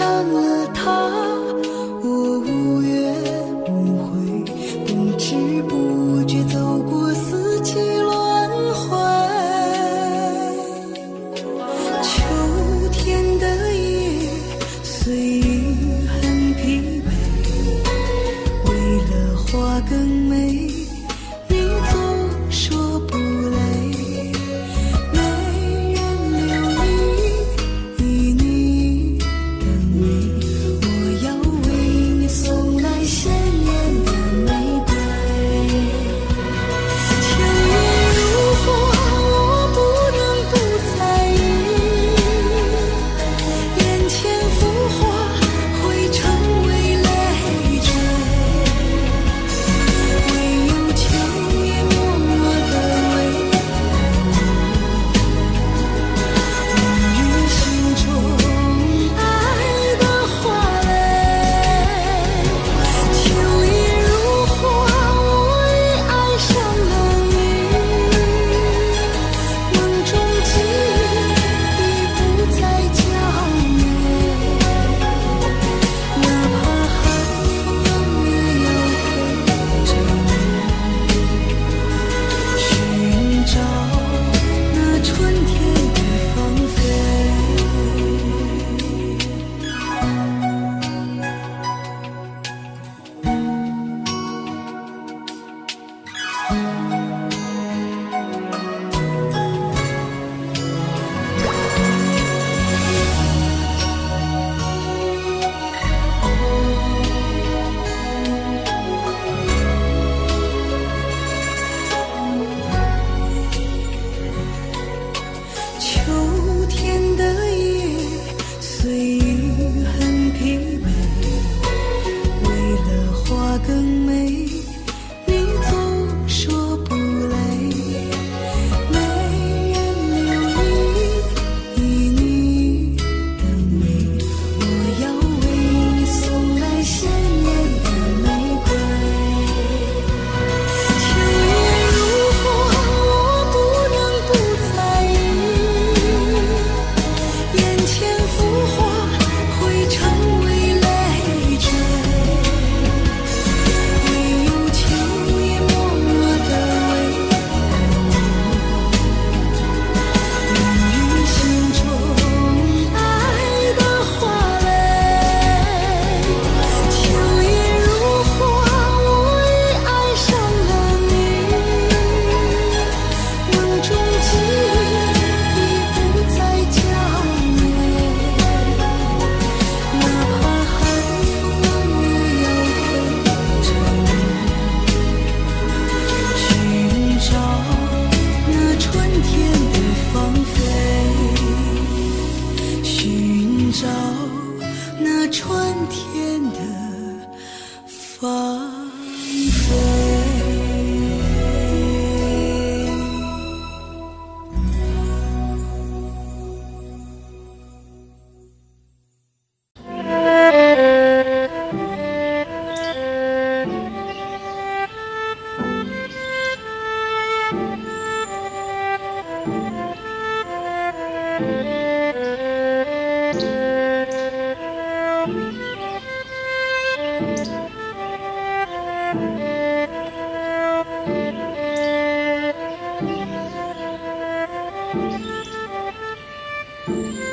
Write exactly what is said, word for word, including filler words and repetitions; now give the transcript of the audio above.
上了他，我无怨无悔，不知不觉走过四季轮回。秋天的夜，岁月很疲惫，为了花更美，你总说不累。没人留意你的美，我要为你送来鲜艳的玫瑰。秋叶如火，我不能不在意，眼前浮华会成为累赘，唯有秋叶默默地为我孕育心中爱的花蕾。秋叶如火，我已爱上了你，梦中记忆不再娇美，哪怕寒风也要陪着你，寻找那春天的芳菲。秋天的夜，岁月很疲惫，为了花更美，你总说不累。没人留意你的美，我要为你送来鲜艳的玫瑰。秋叶如火，我不能不在意，眼前浮华会成为累赘，唯有秋叶默默地为我孕育心中爱的花蕾。秋叶如火，我已爱上了你，梦中记忆不再娇美，哪怕寒风也要陪着你，寻找那春天的芳菲，寻找那春天的芳菲。 嗯。